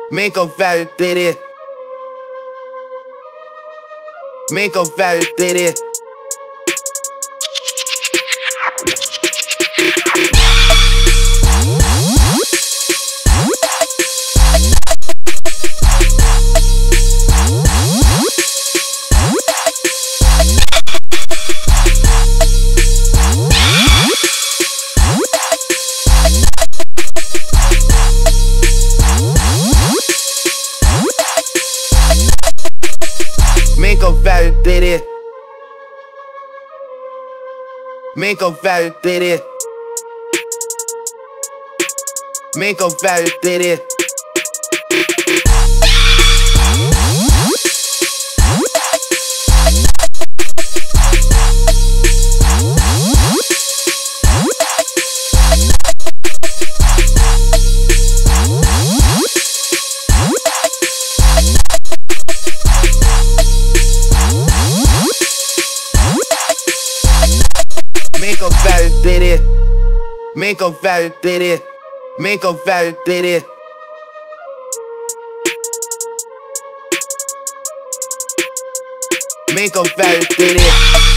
Make 'em validate it. Make 'em validate it. Make 'em validate it. Make 'em validate it. Make 'em validate it. Make 'em validate it. Make 'em validate it. Make 'em validate it. Make 'em validate it.